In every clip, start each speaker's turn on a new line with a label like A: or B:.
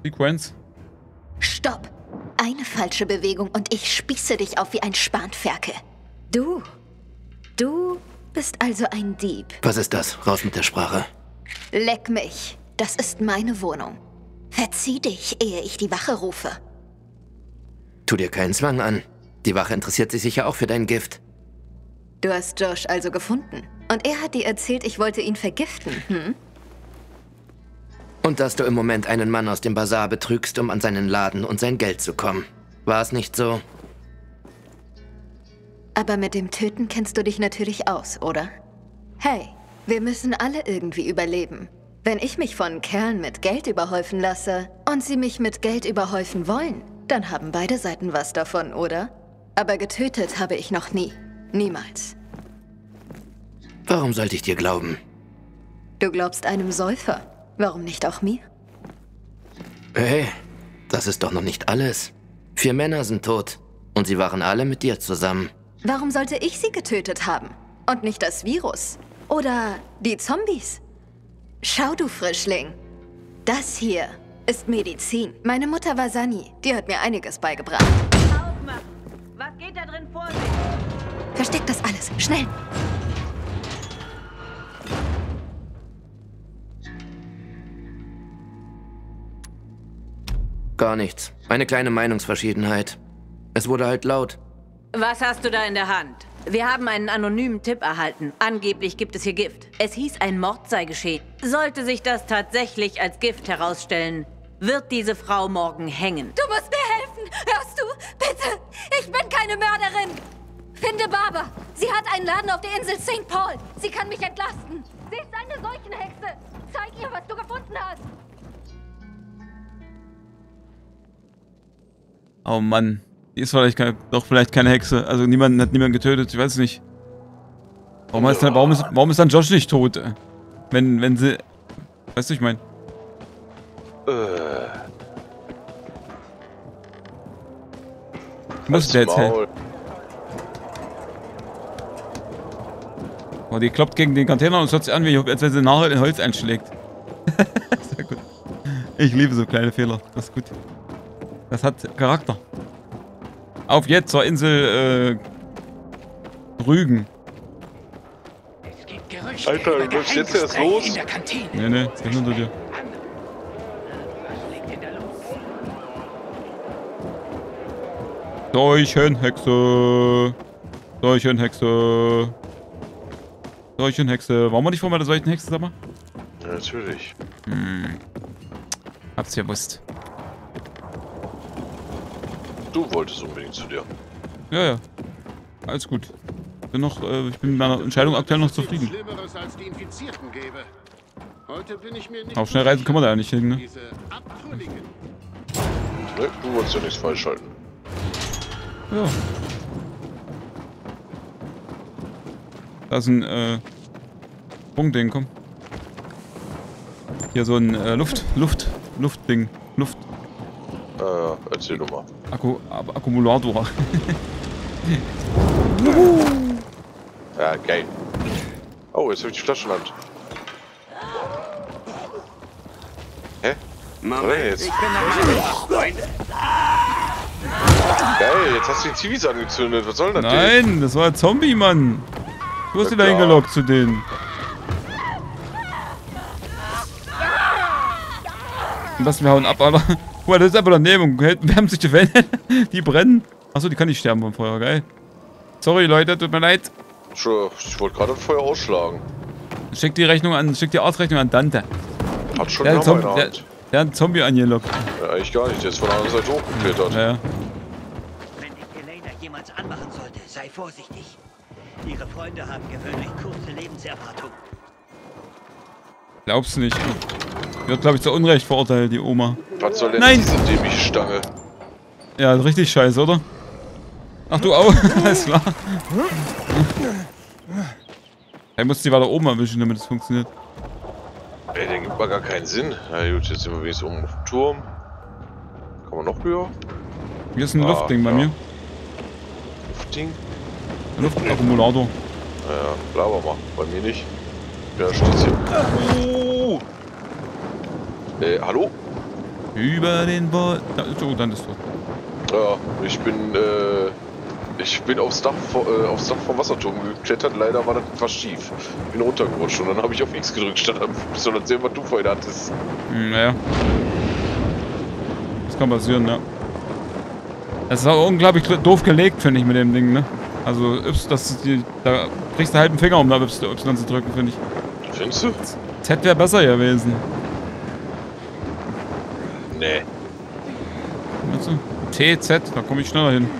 A: Sequenz.
B: Stopp! Eine falsche Bewegung und ich spieße dich auf wie ein Spanferkel. Du bist also ein Dieb.
C: Was ist das? Raus mit der Sprache.
B: Leck mich. Das ist meine Wohnung. Verzieh dich, ehe ich die Wache rufe.
C: Tu dir keinen Zwang an. Die Wache interessiert sich sicher auch für dein Gift.
B: Du hast Josh also gefunden. Und er hat dir erzählt, ich wollte ihn vergiften, hm?
C: Und dass du im Moment einen Mann aus dem Bazar betrügst, um an seinen Laden und sein Geld zu kommen. War es nicht so?
B: Aber mit dem Töten kennst du dich natürlich aus, oder? Hey, wir müssen alle irgendwie überleben. Wenn ich mich von Kerlen mit Geld überhäufen lasse und sie mich mit Geld überhäufen wollen, dann haben beide Seiten was davon, oder? Aber getötet habe ich noch nie. Niemals.
C: Warum sollte ich dir glauben?
B: Du glaubst einem Säufer. Warum nicht auch mir?
C: Hey, das ist doch noch nicht alles. 4 Männer sind tot. Und sie waren alle mit dir zusammen.
B: Warum sollte ich sie getötet haben? Und nicht das Virus? Oder die Zombies? Schau, du Frischling. Das hier ist Medizin. Meine Mutter war Sani. Die hat mir einiges beigebracht.
D: Aufmachen! Was geht da drin vor sich?
B: Versteck das alles. Schnell!
C: Gar nichts. Eine kleine Meinungsverschiedenheit. Es wurde halt laut.
D: Was hast du da in der Hand? Wir haben einen anonymen Tipp erhalten. Angeblich gibt es hier Gift. Es hieß, ein Mord sei geschehen. Sollte sich das tatsächlich als Gift herausstellen, wird diese Frau morgen hängen.
E: Du musst mir helfen! Hörst du? Bitte! Ich bin keine Mörderin! Finde Barbara! Sie hat einen Laden auf der Insel St. Paul! Sie kann mich entlasten! Sie ist eine Seuchenhexe! Zeig ihr, was du gefunden hast!
A: Oh Mann. Die ist vielleicht keine Hexe. Also niemand hat niemanden getötet. Ich weiß nicht. Warum ist dann Josh nicht tot? Wenn sie... Weißt du, ich meine... Muss der jetzt helfen? Oh, die kloppt gegen den Container und es hört sich an, als wenn sie nachher in Holz einschlägt. Sehr gut. Ich liebe so kleine Fehler. Das ist gut. Das hat Charakter. Auf jetzt zur Insel Rügen.
F: Alter, du läufst jetzt erst los?
A: Nee, ich bin hinter dir. Seuchenhexe. Seuchenhexe. Seuchenhexe. Waren wir nicht vor meiner Seuchenhexe, sag mal?
F: Ja, natürlich.
A: Hab's ja gewusst.
F: Du wolltest unbedingt zu dir.
A: Ja. Alles gut. Ich bin mit meiner Entscheidung aktuell noch zufrieden. Auf Schnellreisen können wir da ja nicht hin, ne?
F: Ne, du wolltest ja nichts falsch schalten.
A: Ja. Da ist ein Sprungding, komm. Hier so ein Luftding. Luft.
F: Erzähl du mal.
A: Akkumulator.
F: Ja, geil. Oh, jetzt habe ich die Flasche in der Hand. Hä? Was war denn jetzt? Geil, jetzt hast du die Zivis angezündet. Was soll das denn?
A: Nein, das war ein Zombie, Mann. Du hast ihn da hingelockt zu denen. Und das, wir hauen ab, Alter. Guck mal, das ist einfach daneben. Wir haben sich die Wände. Die brennen. Achso, die kann nicht sterben beim Feuer, geil. Sorry, Leute, tut mir leid.
F: Ich wollte gerade das Feuer ausschlagen.
A: Schick die Arztrechnung an Dante.
F: Hat schon
A: Der
F: einen Hammer in der Hand.
A: hat einen Zombie angelockt.
F: Ja, eigentlich gar nicht. Der ist von der anderen Seite hochgeklettert.
A: Ja.
G: Wenn dich Elena jemals anmachen sollte, sei vorsichtig. Ihre Freunde haben gewöhnlich kurze Lebenserwartung.
A: Glaubst du nicht? Die wird, glaube ich, zu Unrecht verurteilt, die Oma.
F: Was soll denn
A: Nein!
F: diese dämliche Stange?
A: Ja, richtig scheiße, oder? Ach du auch, alles klar. Er muss die weiter oben erwischen, damit es funktioniert.
F: Ey, der gibt mal gar keinen Sinn. Na gut, jetzt sind wir wenigstens oben auf dem Turm. Kann man noch höher?
A: Hier ist ein Luftding bei mir.
F: Luftding?
A: Ein Luftakkumulator.
F: Ja, blaber mal. Bei mir nicht. Ja, steht's hier. Hallo?
A: Über den Bord. Oh, dann ist tot.
F: Ja, ich bin aufs Dach vom Wasserturm geklettert. Leider war das etwas schief. Bin runtergerutscht und dann habe ich auf X gedrückt, statt auf Y, sehen, was du vorhin hattest.
A: Naja. Das kann passieren, ja. Das ist auch unglaublich doof gelegt, finde ich, mit dem Ding, ne? Also, da kriegst du halt einen Finger, um da Y zu drücken, finde ich.
F: Findest du?
A: Z wäre besser gewesen.
F: Nee.
A: Weißt du? T, Z, da komme ich schneller hin.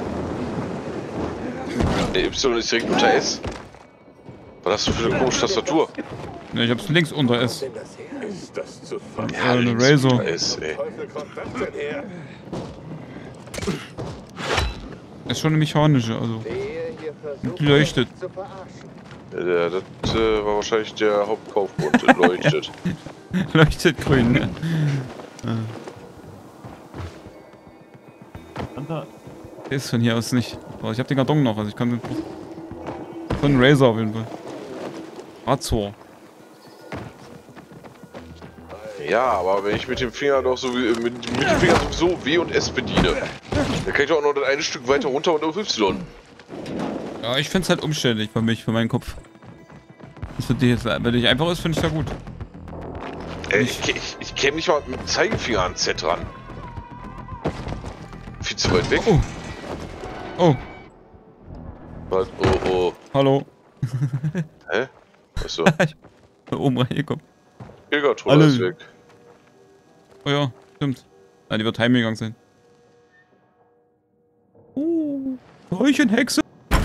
F: Der Y ist direkt unter S. Was hast du für eine komische Tastatur?
A: Ne, ich hab's links unter S.
H: Ist das zu
A: Eine Razor.
F: Unter S, ey.
A: Ist schon eine mechanische, also. Die leuchtet.
F: Ja, das war wahrscheinlich der Hauptkaufgrund. Leuchtet.
A: Leuchtet grün, ne? Ist von hier aus nicht. Aber ich hab den Karton noch, also ich kann den. So ein Razor auf jeden Fall. Razor.
F: Ja, aber wenn ich mit dem Finger doch so mit dem Mittelfinger sowieso W und S bediene, dann kann ich doch auch noch das eine Stück weiter runter und auf Y.
A: Ja, ich find's halt umständlich für mich, für meinen Kopf. Das für dich jetzt, wenn dich einfach ist, finde ich da gut.
F: Ich käme nicht mal mit dem Zeigefinger an Z ran. Viel zu weit weg.
A: Oh. Oh.
F: Was? Oh.
A: Hallo.
F: Hä? Achso.
A: Ich bin oben reingekommen.
F: Pilgertruhe ist weg.
A: Oh ja, stimmt. Ja, die wird heimgegangen sein. Räuchenhexe.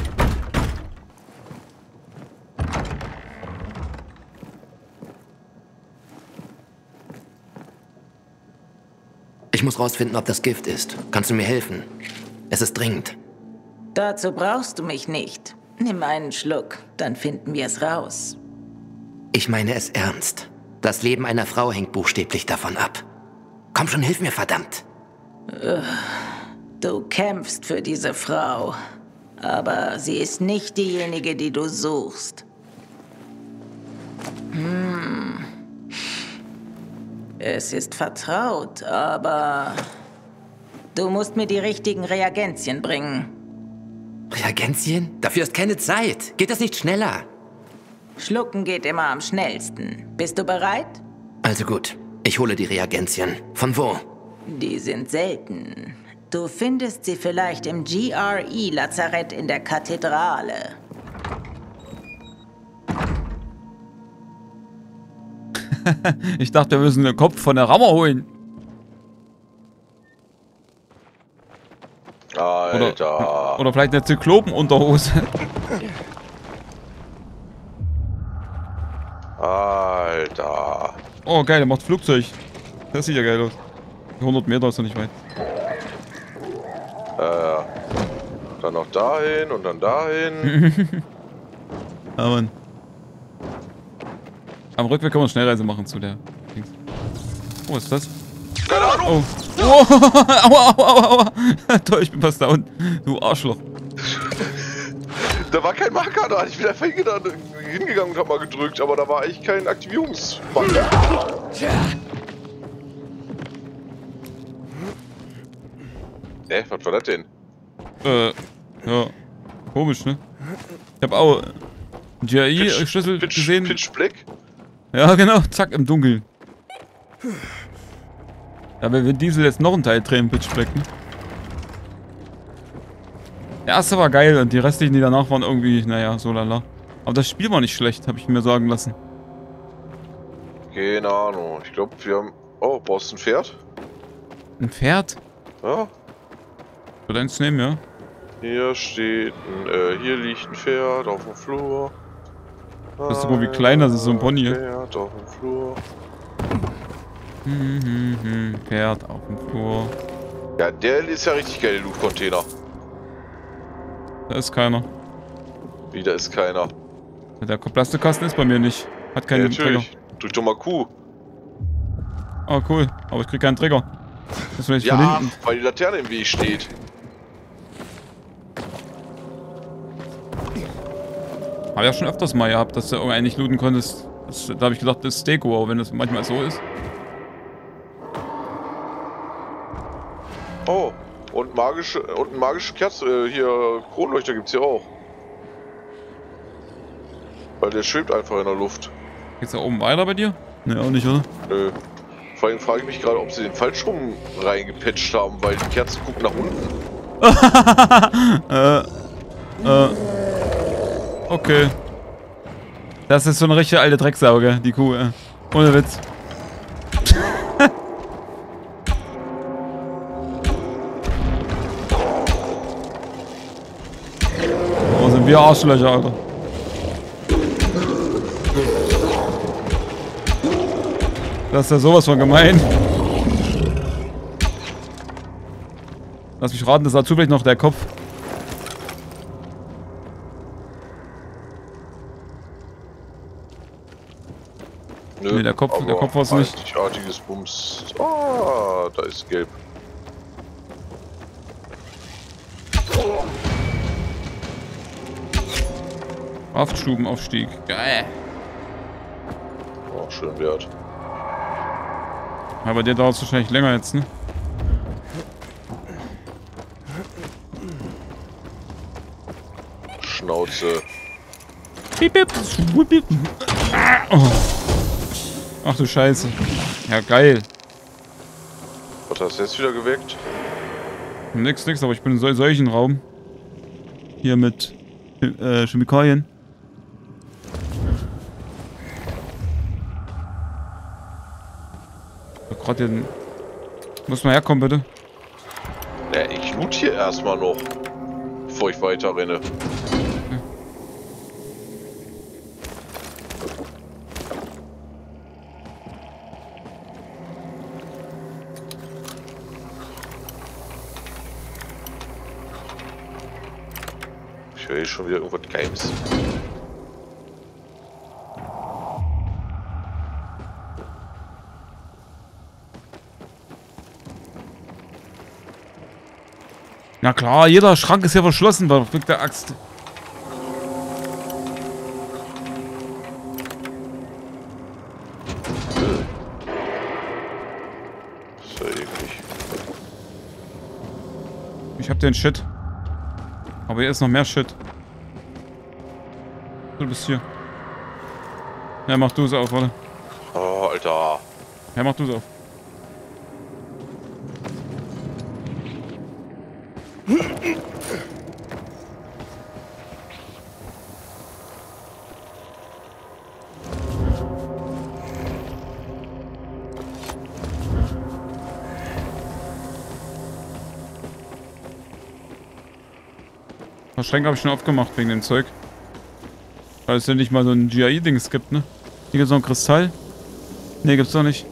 C: Ich muss rausfinden, ob das Gift ist. Kannst du mir helfen? Es ist dringend.
I: Dazu brauchst du mich nicht. Nimm einen Schluck, dann finden wir es raus.
C: Ich meine es ernst. Das Leben einer Frau hängt buchstäblich davon ab. Komm schon, hilf mir, verdammt.
I: Du kämpfst für diese Frau. Aber sie ist nicht diejenige, die du suchst. Es ist vertraut, aber du musst mir die richtigen Reagenzien bringen.
C: Reagenzien? Dafür ist keine Zeit. Geht das nicht schneller?
I: Schlucken geht immer am schnellsten. Bist du bereit?
C: Also gut, ich hole die Reagenzien. Von wo?
I: Die sind selten. Du findest sie vielleicht im GRE-Lazarett in der Kathedrale.
A: Ich dachte, wir müssen den Kopf von der Rammer holen.
F: Alter.
A: Oder vielleicht eine Zyklopenunterhose.
F: Alter.
A: Oh, geil, der macht Flugzeug. Das sieht ja geil aus. 100 Meter ist noch nicht weit.
F: Dann noch dahin und dann dahin.
A: Ja, Mann. Am Rückweg können wir eine Schnellreise machen zu der Dings. Oh, was ist das?
F: Keine Ahnung.
A: Oh. Aua, aua, aua. Toll, ich bin fast down. Du Arschloch.
F: Da war kein Marker da. Ich bin einfach hingegangen und hab mal gedrückt, aber da war eigentlich kein Aktivierungsbutton. Was war das denn?
A: Ja. Komisch, ne? Ich hab auch einen GRE-Schlüssel gesehen.
F: Pitch Black?
A: Ja, genau. Zack, im Dunkeln. Ja, wenn wir Diesel jetzt noch einen Teil drehen, Pitch Black, ne? Der erste war geil und die restlichen, die danach waren irgendwie, naja, so lala. Aber das Spiel war nicht schlecht, habe ich mir sagen lassen.
F: Keine Ahnung. Ich glaube, wir haben... Oh, brauchst du ein Pferd?
A: Ein Pferd?
F: Ja.
A: Soll eins nehmen, ja?
F: Hier steht ein, hier liegt ein Pferd auf dem Flur.
A: Das ist so wie klein, das ist so ein Pony.
F: Pferd auf dem Flur.
A: Pferd auf dem Flur.
F: Ja, der ist ja richtig geil, der Loot-Container.
A: Da ist keiner.
F: Wie, da ist keiner?
A: Der Plastikkasten ist bei mir nicht. Hat keinen
F: ja, natürlich. Trigger. Drück doch mal Q.
A: Oh, cool. Aber ich krieg keinen Trigger. Das will ich
F: ja,
A: verlinken.
F: weil die Laterne im Weg steht.
A: Hab ja schon öfters mal gehabt, dass du irgendwie nicht looten konntest. Da habe ich gedacht, das ist Deko, aber wenn das manchmal so ist.
F: Oh, und magische Kerze, hier Kronleuchter gibt's hier auch. Weil der schwebt einfach in der Luft.
A: Geht's da oben weiter bei dir? Ne, auch nicht, oder?
F: Nö. Vor allem frage ich mich gerade, ob sie den falsch rum reingepatcht haben, weil die Kerze guckt nach unten.
A: Okay. Das ist so eine richtige alte Drecksauge, die Kuh, ohne Witz. Oh, sind wir Arschlöcher, Alter. Das ist ja sowas von gemein. Lass mich raten, das war zufällig noch der Kopf.
F: Nö,
A: nee, der Kopf war es nicht.
F: Einzigartiges Bums. Ah, da ist gelb.
A: Kraftstubenaufstieg. Geil.
F: Oh, schön wert.
A: Aber der dauert wahrscheinlich länger jetzt, ne?
F: Schnauze.
A: Piep, piep. Piep. Oh. Ach du Scheiße. Ja, geil.
F: Was hast du jetzt wieder geweckt?
A: Nix, aber ich bin in solchen Raum. Hier mit Chemikalien. Gerade hier. Muss mal herkommen, bitte.
F: Ja, ich loot hier erstmal noch, bevor ich weiter renne. Ich höre hier schon wieder irgendwas Geiles.
A: Na klar, jeder Schrank ist ja verschlossen, mit der Axt.
F: Das ist ja eklig.
A: Ich hab den Shit. Aber hier ist noch mehr Shit. Du bist hier. Ja, mach du es auf, warte.
F: Oh, Alter.
A: Ja, mach du es auf. Ein paar Schränke habe ich schon aufgemacht wegen dem Zeug. Weil es ja nicht mal so ein GI-Dings gibt, ne? Hier gibt's noch einen Kristall. Ne, gibt's doch nicht.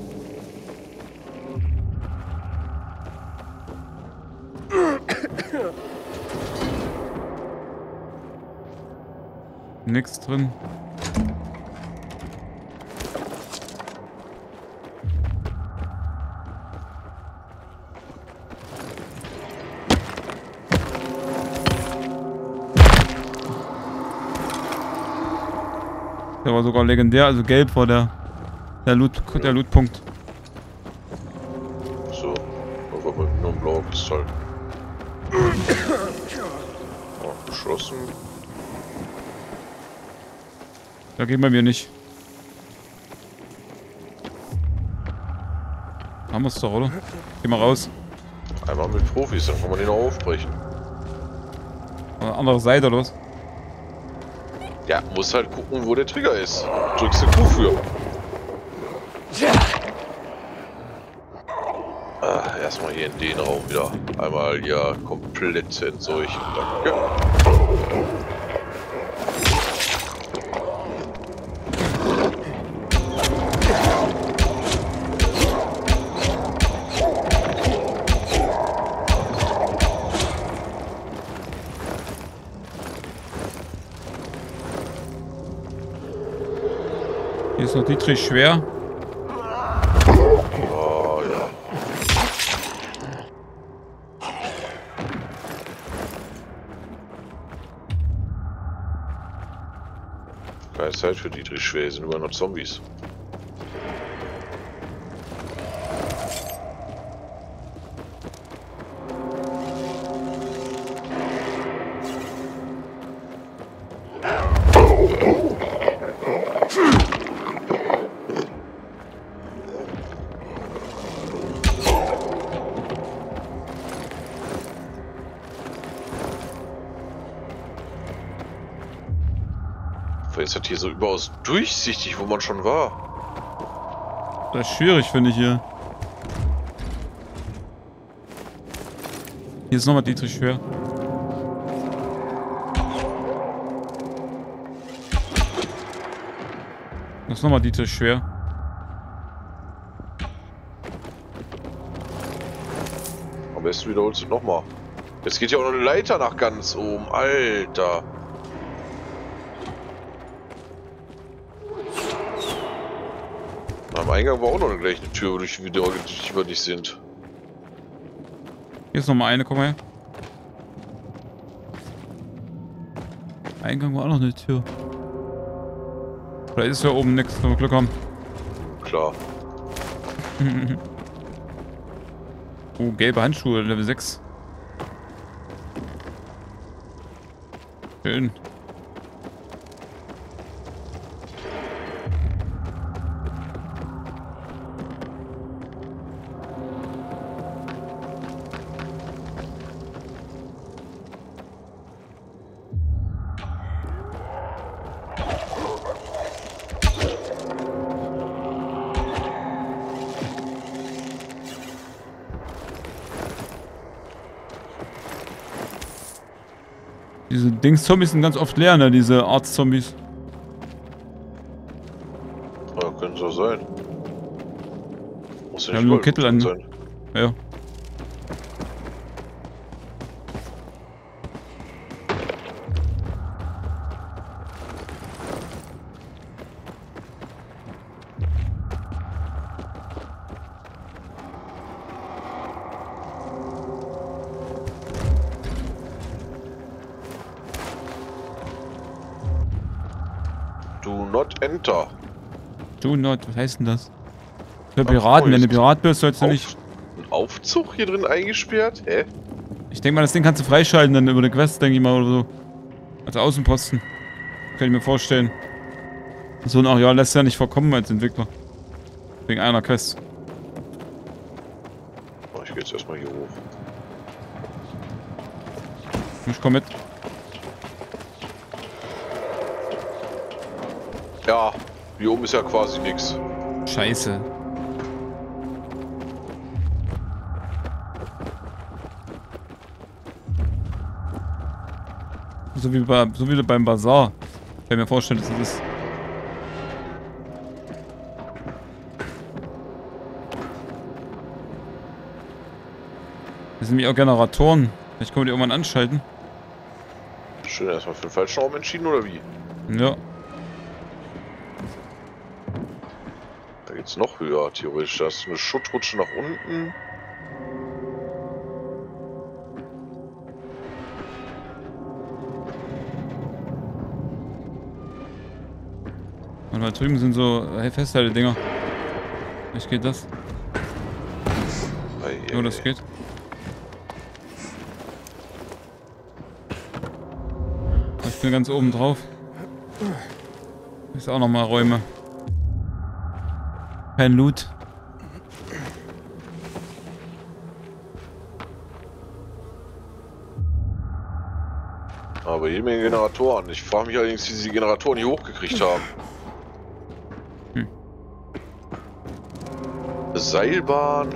A: Nix drin. Der war sogar legendär, also gelb war der Lootpunkt.
F: So, aber nur ein blauer Kristall. Oh, geschlossen.
A: Da geht bei mir nicht. Haben wir es doch, oder? Geh mal raus.
F: Einmal mit Profis, dann kann man den auch aufbrechen.
A: Andere Seite, oder was?
F: Ja, muss halt gucken, wo der Trigger ist. Drückst du Q für. Ah, erstmal hier in den Raum wieder. Einmal hier komplett entseuchen. Danke.
A: Hier ist noch Dietrich schwer.
F: Oh ja. Keine Zeit für Dietrich schwer, sind immer noch Zombies. Weil ist das hier so überaus durchsichtig, wo man schon war.
A: Das ist schwierig, finde ich hier. Hier ist nochmal Dietrich schwer. Das ist nochmal Dietrich schwer.
F: Am besten wiederholst du nochmal. Jetzt geht ja auch noch eine Leiter nach ganz oben. Alter. Am Eingang war auch noch gleich eine Tür, durch die wir nicht sind.
A: Hier ist nochmal eine, komm mal her. Eingang war auch noch eine Tür. Vielleicht ist ja oben nichts, wenn wir Glück haben.
F: Klar.
A: Oh, gelbe Handschuhe, Level 6. Schön. Diese Dings-Zombies sind ganz oft leer, ne? Diese Arzt-Zombies.
F: Ja, können so sein. Muss ja
A: Wir
F: nicht
A: haben nur
F: überall
A: Kittel an.
F: sein.
A: Ja.
F: Do not enter.
A: Do not, was heißt denn das? Für Piraten, wenn du Pirat bist, sollst du nicht...
F: Ein Aufzug hier drin eingesperrt? Hä?
A: Ich denke mal, das Ding kannst du freischalten dann über eine Quest, denke ich mal, oder so. Als Außenposten. Kann ich mir vorstellen. So ein Areal lässt ja nicht vorkommen als Entwickler. Wegen einer Quest.
F: Oh, ich geh jetzt erstmal hier hoch.
A: Ich komm mit.
F: Ja, hier oben ist ja quasi nichts.
A: Scheiße. So wie beim Bazar. Ich kann mir vorstellen, dass das ist. Das sind wie auch Generatoren. Vielleicht können wir die irgendwann anschalten.
F: Schön, erstmal für den falschen Raum entschieden, oder wie?
A: Ja.
F: Da geht's noch höher, theoretisch. Da ist eine Schuttrutsche nach unten.
A: Und da drüben sind so Festhalte-Dinger. Vielleicht geht das.
F: Ei,
A: Oh, das geht. Ich bin ganz oben drauf. Ist auch nochmal Räume. Kein Loot.
F: Aber jede Menge Generatoren. Ich frage mich allerdings, wie sie die Generatoren hier hochgekriegt haben. Seilbahn.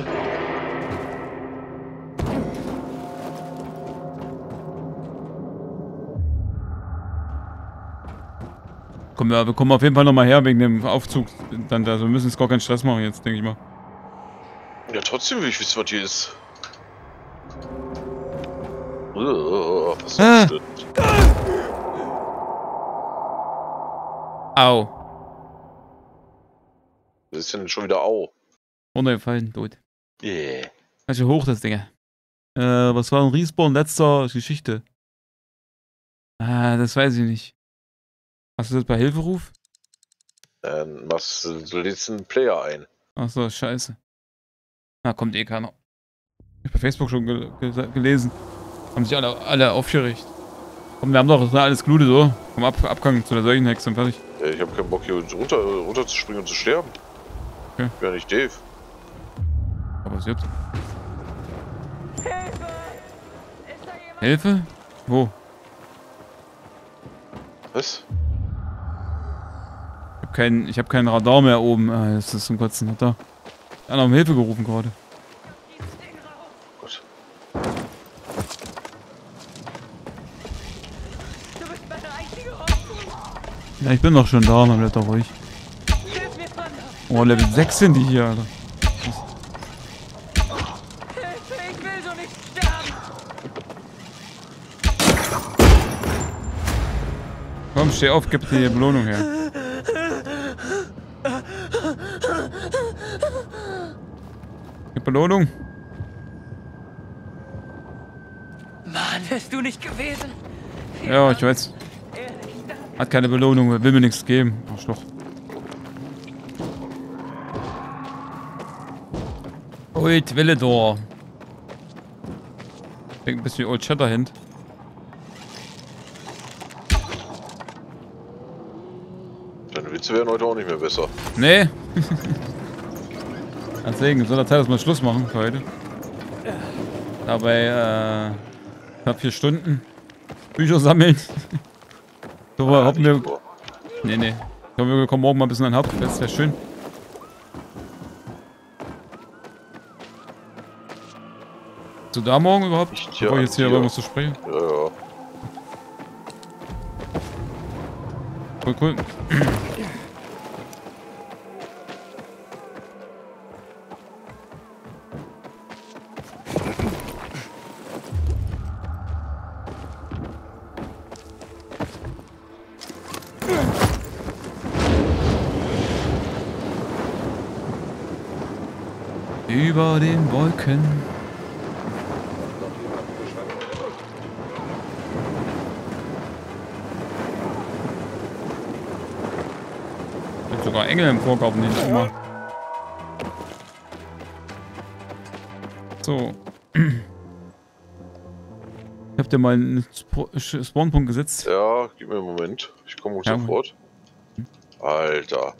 A: Wir kommen auf jeden Fall nochmal her wegen dem Aufzug. Dann da. Also wir müssen jetzt gar keinen Stress machen jetzt, denke ich mal.
F: Ja, trotzdem will ich wissen, was hier ist. Was ist das denn?
A: Au.
F: Was ist denn schon wieder Au?
A: Runtergefallen, tot.
F: Yeah.
A: Also hoch das Ding. Was war ein Respawn letzter Geschichte? Ah, das weiß ich nicht. Hast du das bei Hilferuf?
F: Was lädst einen Player ein?
A: Achso, scheiße. Na, kommt eh keiner. Ich hab bei Facebook schon gelesen. Haben sich alle aufgeregt. Komm, wir haben doch alles Glude so. Komm, Abgang zu der Seuchenhexe und fertig.
F: Ich habe keinen Bock hier runter zu springen und zu sterben.
A: Okay.
F: Ich bin ja nicht Dave.
A: Was passiert? Hilfe? Wo?
F: Was?
A: hab kein Radar mehr oben. Ah, das ist zum Kotzen. Hat da einer um Hilfe gerufen gerade.
F: Gut.
A: Ja, ich bin doch schon da, man bleibt doch ruhig. Oh, Level 6 sind die hier, Alter.
E: Ich will so nicht sterben.
A: Komm, steh auf, gib dir die Belohnung her. Gib Belohnung.
E: Mann, wärst du nicht gewesen?
A: Ja, ich weiß. Hat keine Belohnung, will mir nichts geben. Arschloch. Old Villedor. Klingt ein bisschen wie Old Shatterhand.
F: Deine Witze werden heute auch nicht mehr besser.
A: Nee. Deswegen, soll der Zeit, dass wir Schluss machen für heute. Dabei, knapp 4 Stunden. Bücher sammeln. So, hoffen wir. Nee. Ich hoffe, wir kommen morgen mal ein bisschen an den Hauptquest. Das wäre schön. So, da morgen überhaupt?
F: Tja,
A: Bevor ich jetzt hier irgendwas zu sprechen.
F: Ja.
A: Cool. Über den Wolken. Gibt sogar Engel im Vorgarten, den ich immer. So. Ich hab dir mal einen Spawnpunkt gesetzt.
F: Ja, gib mir einen Moment. Ich komme sofort. Alter.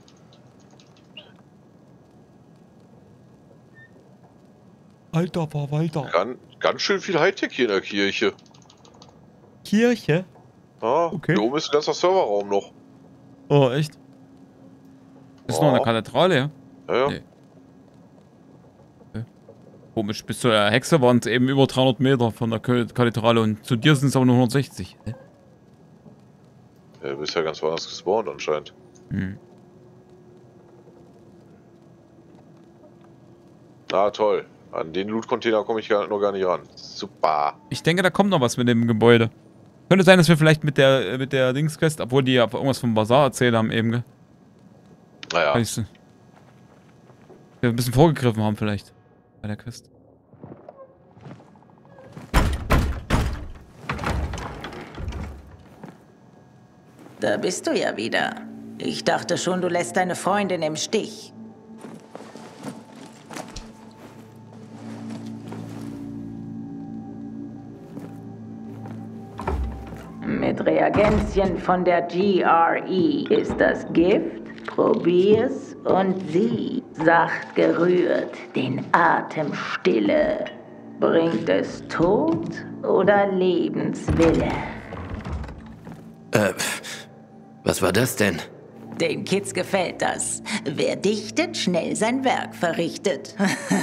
A: Alter Verwalter.
F: Ganz schön viel Hightech hier in der Kirche.
A: Kirche?
F: Ah,
A: Okay.
F: Hier oben ist ein ganzer Serverraum noch.
A: Oh, echt? Ist noch eine Kathedrale, ja?
F: Ja.
A: Nee. Okay. Komisch, bis zur Hexe waren es eben über 300 Meter von der Kathedrale und zu dir sind es aber nur 160.
F: Ja, du bist ja ganz woanders gespawnt anscheinend.
A: Hm.
F: Na toll. An den Loot-Container komme ich noch gar nicht ran. Super.
A: Ich denke, da kommt noch was mit dem Gebäude. Könnte sein, dass wir vielleicht mit der Dings-Quest, obwohl die ja irgendwas vom Bazar erzählt haben eben, gell?
F: Naja.
A: Weißt du, wir ein bisschen vorgegriffen haben vielleicht. Bei der Quest.
I: Da bist du ja wieder. Ich dachte schon, du lässt deine Freundin im Stich. Mit Reagenzien von der GRE ist das Gift. Probier's und sieh. Sacht gerührt, den Atem stille. Bringt es Tod oder Lebenswille?
C: Was war das denn?
I: Den Kids gefällt das. Wer dichtet, schnell sein Werk verrichtet.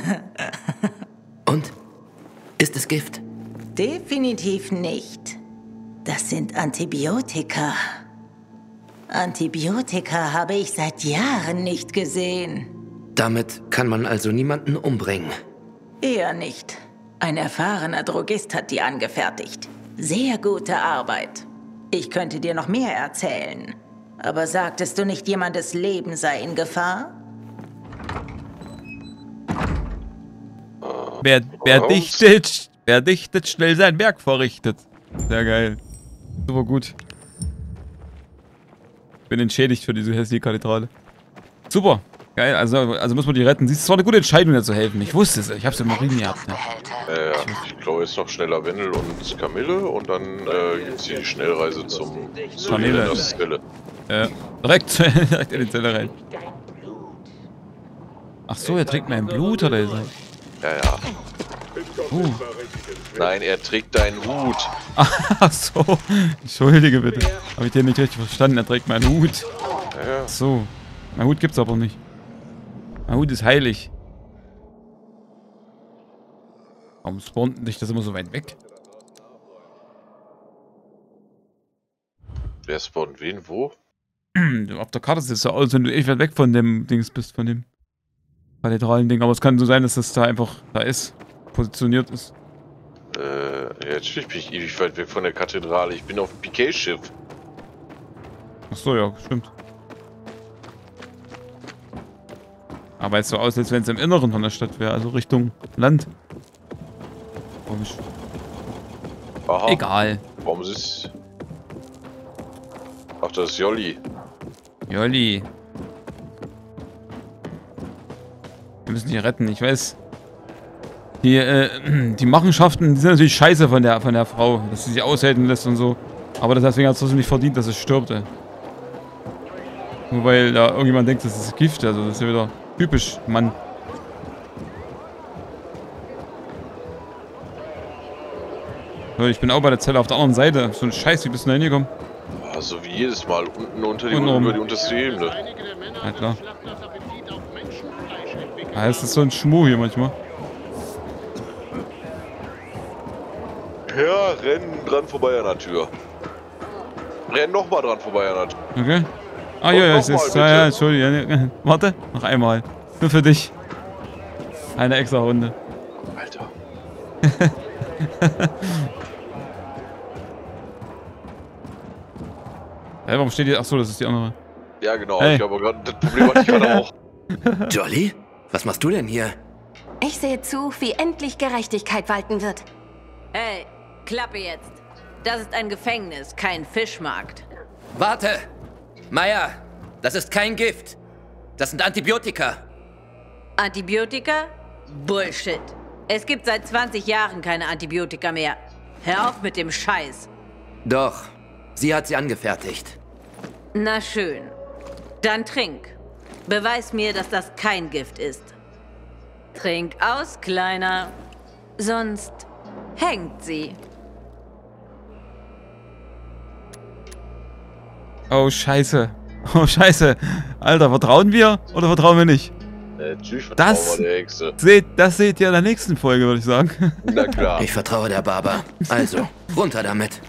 C: Und? Ist es Gift?
I: Definitiv nicht. Das sind Antibiotika. Antibiotika habe ich seit Jahren nicht gesehen.
C: Damit kann man also niemanden umbringen.
I: Eher nicht. Ein erfahrener Drogist hat die angefertigt. Sehr gute Arbeit. Ich könnte dir noch mehr erzählen. Aber sagtest du nicht, jemandes Leben sei in Gefahr?
A: Wer dichtet, schnell sein Werk verrichtet. Sehr geil. Super gut. Bin entschädigt für diese hässliche Kathedrale. Super. Geil, also muss man die retten. Siehst du, es war eine gute Entscheidung, dir zu helfen. Ich wusste es, ich hab's im Marien gehabt. Ne?
F: Ich glaube jetzt noch schneller Wendel und Kamille und dann gibt's hier die Schnellreise zum
A: Kamille.
F: Zelle.
A: Direkt in die Zelle rein. Ach so, er trinkt mein Blut, oder ist er?
F: Ja. Nein, er trägt deinen Hut.
A: Ach so. Entschuldige bitte. Habe ich den nicht richtig verstanden? Er trägt meinen Hut.
F: Ja.
A: So. Mein Hut gibt's aber nicht. Mein Hut ist heilig. Warum spawnt dich das immer so weit weg?
F: Wer spawnt wen, wo?
A: Auf der Karte sieht es so aus, wenn du echt weit weg von dem Dings bist, von dem kathedralen Ding. Aber es kann so sein, dass das da einfach da ist, positioniert ist.
F: Ja, natürlich bin ich ewig weit weg von der Kathedrale. Ich bin auf dem PK-Schiff.
A: Achso, ja, stimmt. Aber jetzt so aus, als wenn es im Inneren von der Stadt wäre, also Richtung Land. Komisch.
F: Aha.
A: Egal.
F: Warum ist es... Ach, das ist Jolli.
A: Jolli. Wir müssen die retten, ich weiß. Die Machenschaften, die sind natürlich scheiße von der Frau, dass sie sich aushalten lässt und so. Aber deswegen hat es trotzdem nicht verdient, dass es stirbt, ey. Nur weil da irgendjemand denkt, das ist Gift, also das ist ja wieder typisch, Mann. So, ich bin auch bei der Zelle auf der anderen Seite. So ein Scheiß, wie bist du da hingekommen?
F: Also wie jedes Mal, unten unter die,
A: Unten
F: über die unterste Ebene.
A: Ja, klar. Ah, es ist so ein Schmuh hier manchmal.
F: Ja, rennen dran vorbei an der Tür. Renn nochmal dran vorbei an der Tür.
A: Okay. Ah, ja, es ist. Ja, Entschuldigung. Warte, noch einmal. Nur für dich. Eine extra Runde.
F: Alter.
A: Hey, warum steht hier? Achso, das ist die andere.
F: Ja, genau.
A: Hey.
F: Ich habe gerade das Problem hatte ich gerade auch.
C: Jolly? Was machst du denn hier?
E: Ich sehe zu, wie endlich Gerechtigkeit walten wird.
D: Hey, Klappe jetzt. Das ist ein Gefängnis, kein Fischmarkt.
C: Warte! Maya, das ist kein Gift. Das sind Antibiotika.
D: Antibiotika? Bullshit. Es gibt seit 20 Jahren keine Antibiotika mehr. Hör auf mit dem Scheiß.
C: Doch, sie hat sie angefertigt.
D: Na schön. Dann trink. Beweis mir, dass das kein Gift ist. Trink aus, Kleiner. Sonst hängt sie.
A: Oh, scheiße. Oh, scheiße. Alter, vertrauen wir oder vertrauen wir nicht?
F: Natürlich
A: Das
F: vertrauen wir der Hexe.
A: Das seht ihr in der nächsten Folge, würde ich sagen.
F: Na klar.
C: Ich vertraue der Barber. Also, runter damit.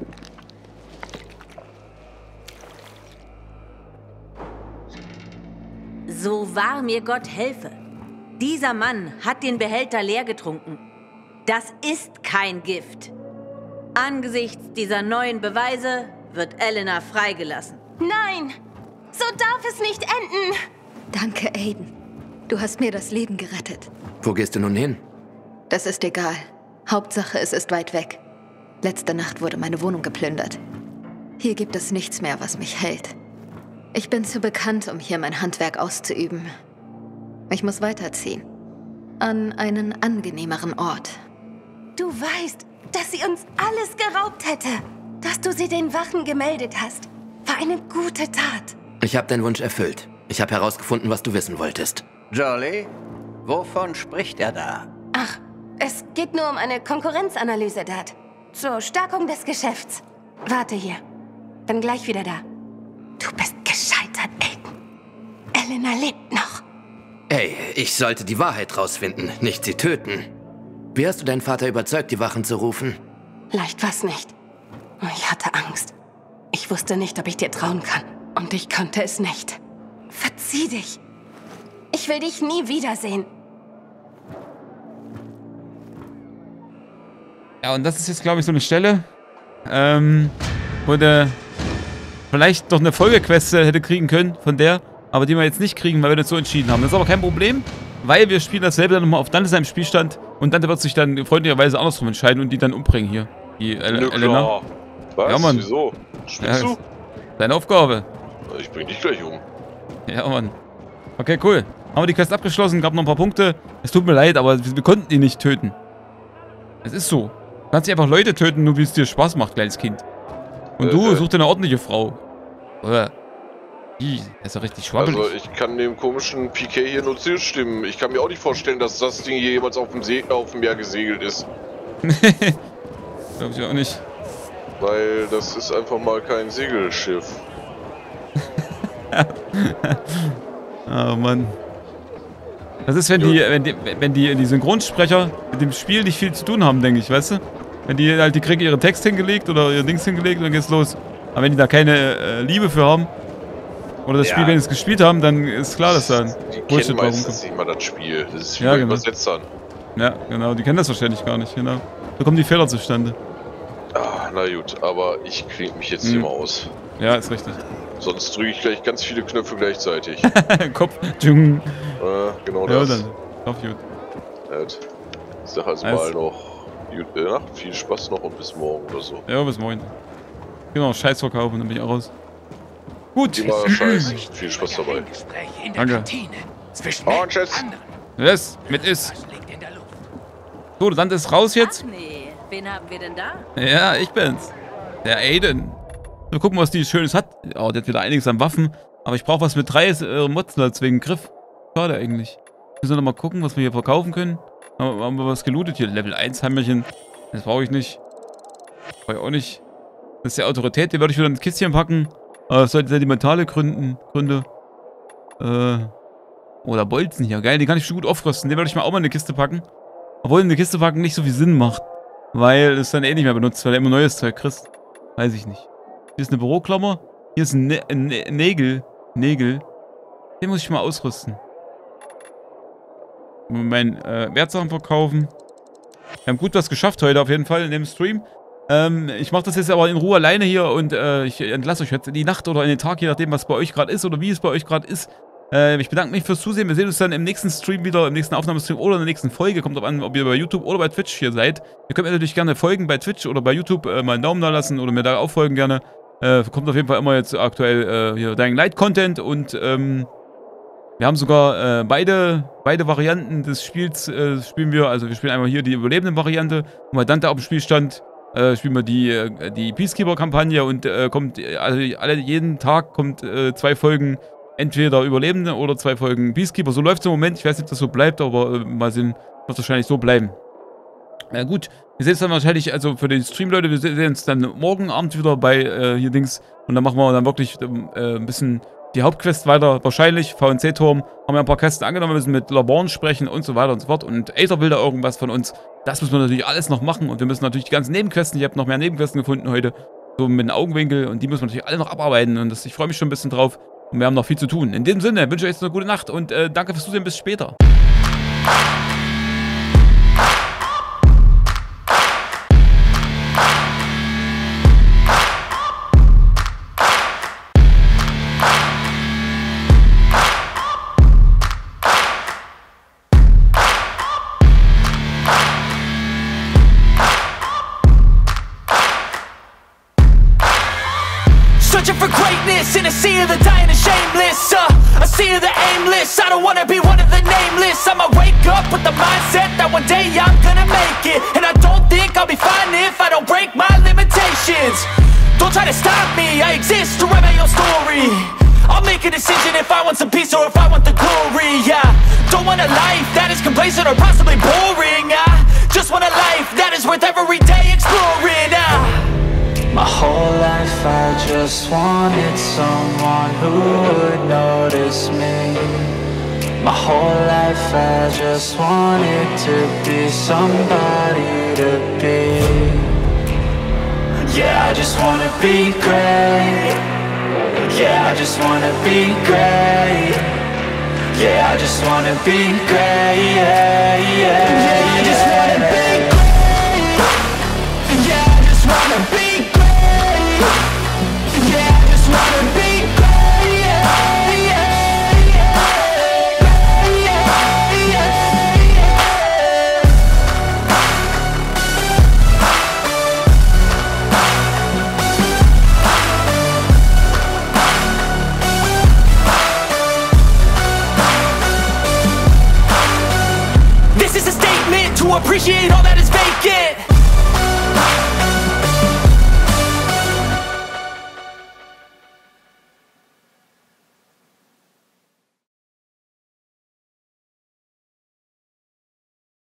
D: So wahr mir Gott helfe. Dieser Mann hat den Behälter leer getrunken. Das ist kein Gift. Angesichts dieser neuen Beweise wird Elena freigelassen.
E: Nein! So darf es nicht enden!
B: Danke, Aiden. Du hast mir das Leben gerettet.
C: Wo gehst du nun hin?
B: Das ist egal. Hauptsache, es ist weit weg. Letzte Nacht wurde meine Wohnung geplündert. Hier gibt es nichts mehr, was mich hält. Ich bin zu bekannt, um hier mein Handwerk auszuüben. Ich muss weiterziehen. An einen angenehmeren Ort.
E: Du weißt, dass sie uns alles geraubt hätte. Dass du sie den Wachen gemeldet hast, war eine gute Tat.
C: Ich habe deinen Wunsch erfüllt. Ich habe herausgefunden, was du wissen wolltest.
G: Jolly, wovon spricht er da?
E: Ach, es geht nur um eine Konkurrenzanalyse, Dad. Zur Stärkung des Geschäfts. Warte hier. Bin gleich wieder da. Du bist gescheitert, Aiden. Elena lebt noch.
C: Ey, ich sollte die Wahrheit rausfinden, nicht sie töten. Wie hast du deinen Vater überzeugt, die Wachen zu rufen?
E: Leicht war's nicht. Ich hatte Angst. Ich wusste nicht, ob ich dir trauen kann. Und ich konnte es nicht. Verzieh dich. Ich will dich nie wiedersehen.
A: Ja, und das ist jetzt, glaube ich, so eine Stelle, wo der vielleicht doch eine Folgequest hätte kriegen können von der, aber die wir jetzt nicht kriegen, weil wir das so entschieden haben. Das ist aber kein Problem, weil wir spielen dasselbe dann nochmal auf Dante seinem Spielstand und Dante wird sich dann freundlicherweise andersrum entscheiden und die dann umbringen hier. Die Elena.
F: Was?
A: Ja, Mann.
F: Wieso? Spielst du?
A: Deine Aufgabe.
F: Ich bring dich gleich um.
A: Ja, Mann. Okay, cool. Haben wir die Quest abgeschlossen, gab noch ein paar Punkte. Es tut mir leid, aber wir konnten die nicht töten. Es ist so. Du kannst nicht einfach Leute töten, nur wie es dir Spaß macht, kleines Kind. Und du such dir eine ordentliche Frau. Oder? Das ist ja richtig schwabbelig.
F: Also ich kann dem komischen PK hier nur zustimmen. Ich kann mir auch nicht vorstellen, dass das Ding hier jemals auf dem Meer gesegelt ist.
A: Glaube ich auch nicht.
F: Weil das ist einfach mal kein Segelschiff.
A: Oh Mann. Das ist, wenn die Synchronsprecher mit dem Spiel nicht viel zu tun haben, denke ich, weißt du? Wenn die halt, die kriegen ihren Text hingelegt oder ihr Dings hingelegt und dann geht's los. Aber wenn die da keine Liebe für haben, oder das Spiel, wenn sie es gespielt haben, dann ist klar, dass da ein
F: Bullshit meistens nicht mal das Spiel. Das ist wie bei Übersetzern.
A: Ja, genau, die kennen das wahrscheinlich gar nicht, genau. Da kommen die Fehler zustande.
F: Ah, na gut, aber ich krieg mich jetzt hier mal aus.
A: Ja, ist richtig.
F: Sonst drücke ich gleich ganz viele Knöpfe gleichzeitig.
A: Kopf.
F: Genau das.
A: Ja, dann. Auf gut.
F: Ich sag also mal noch gute Nacht, viel Spaß noch und bis morgen oder so.
A: Ja, bis morgen. Genau, Scheiß verkaufen, dann bin ich auch raus. Gut.
F: Immer Scheiß. Viel Spaß dabei.
A: Danke.
F: Oh, tschüss.
A: Yes, mit ist. So, dann ist raus jetzt.
D: Ach nee, wen haben wir denn da?
A: Ja, ich bin's. Der Aiden. Wir gucken, was die Schönes hat. Oh, der hat wieder einiges an Waffen. Aber ich brauche was mit 3 Mods wegen Griff. Schade eigentlich. Wir sollen noch mal gucken, was wir hier verkaufen können. Haben wir was gelootet hier? Level 1 Hammerchen. Das brauche ich nicht. Brauche ich auch nicht. Das ist die Autorität. Die werde ich wieder ins Kistchen packen. Das sollte sentimentale Gründe. Oder Bolzen hier. Geil, die kann ich schon gut aufrüsten. Den werde ich mal auch mal in eine Kiste packen. Obwohl in eine Kiste packen nicht so viel Sinn macht. Weil es dann eh nicht mehr benutzt, weil er immer neues Zeug kriegst. Weiß ich nicht. Hier ist eine Büroklammer. Hier ist ein Nägel. Den muss ich mal ausrüsten. Mein Wertsachen verkaufen. Wir haben gut was geschafft heute auf jeden Fall in dem Stream. Ich mache das jetzt aber in Ruhe alleine hier und ich entlasse euch jetzt in die Nacht oder in den Tag, je nachdem, was bei euch gerade ist oder wie es bei euch gerade ist. Ich bedanke mich fürs Zusehen. Wir sehen uns dann im nächsten Stream wieder, im nächsten Aufnahmestream oder in der nächsten Folge. Kommt drauf an, ob ihr bei YouTube oder bei Twitch hier seid. Ihr könnt mir natürlich gerne folgen bei Twitch oder bei YouTube, mal einen Daumen da lassen oder mir da auch folgen gerne. Kommt auf jeden Fall immer jetzt aktuell hier Dying Light Content und wir haben sogar beide Varianten des Spiels spielen wir. Also wir spielen einmal hier die überlebende Variante und bei Dante auf dem Spielstand spielen wir die Peacekeeper-Kampagne und kommt jeden Tag kommt 2 Folgen entweder Überlebende oder 2 Folgen Peacekeeper. So läuft es im Moment. Ich weiß nicht, ob das so bleibt, aber mal sehen, wird wahrscheinlich so bleiben. Gut, wir sehen uns dann wahrscheinlich, also für die Stream-Leute, wir sehen uns dann morgen Abend wieder bei hier Dings und dann machen wir dann wirklich ein bisschen die Hauptquest weiter. Wahrscheinlich, VNC-Turm, haben wir ein paar Quests angenommen, wir müssen mit Laborn sprechen und so weiter und so fort und Aether will da irgendwas von uns. Das müssen wir natürlich alles noch machen und wir müssen natürlich die ganzen Nebenquesten, ich habe noch mehr Nebenquesten gefunden heute, so mit dem Augenwinkel und die müssen wir natürlich alle noch abarbeiten und ich freue mich schon ein bisschen drauf und wir haben noch viel zu tun. In dem Sinne wünsche ich euch jetzt eine gute Nacht und danke fürs Zusehen, bis später.
H: Searching for greatness in a sea of the dying and shameless, a sea of the aimless. I don't wanna be one of the nameless. I'ma wake up with the mindset that one day I'm gonna make it, and I don't think I'll be fine if I don't break my limitations. Don't try to stop me, I exist to write my own story. I'll make a decision if I want some peace or if I want the glory. Yeah, don't want a life that is complacent or possibly boring. I just want a life that is worth every day exploring.
J: My whole life I just wanted someone who would notice me. My whole life I just wanted to be somebody to be. Yeah, I just wanna be great. Yeah, I just wanna be great. Yeah, I just wanna be great. Yeah, yeah, I just wanna be great. Yeah, I just wanna be great. Yeah, I just wanna be great. Yeah, yeah, yeah, yeah, yeah. This is a statement to appreciate all that is vacant.